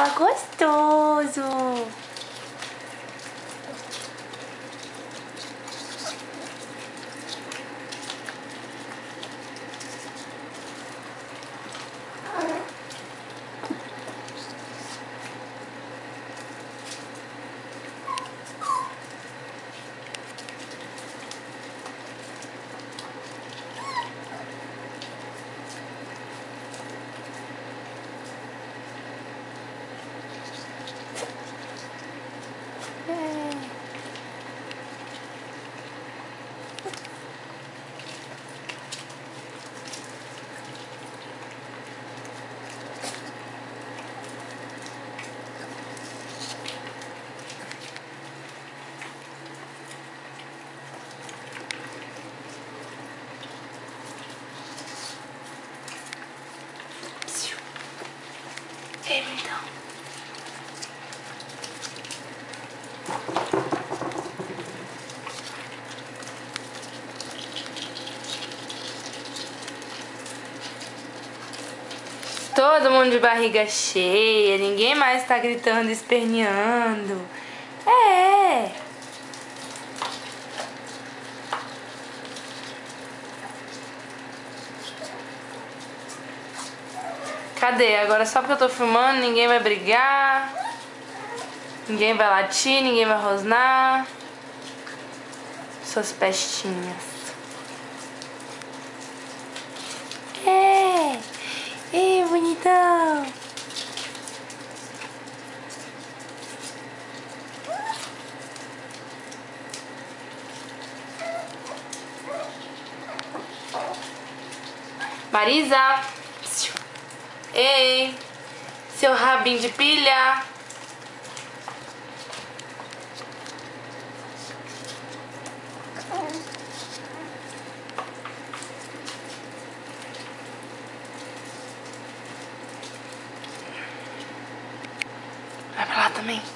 gostoso. Então. Todo mundo de barriga cheia, ninguém mais tá gritando, esperneando. É. Cadê? Agora só porque eu tô filmando, ninguém vai brigar, ninguém vai latir, ninguém vai rosnar. Suas pestinhas. Bonitão. Marisa. Ei, seu rabinho de pilha. Vai pra lá também.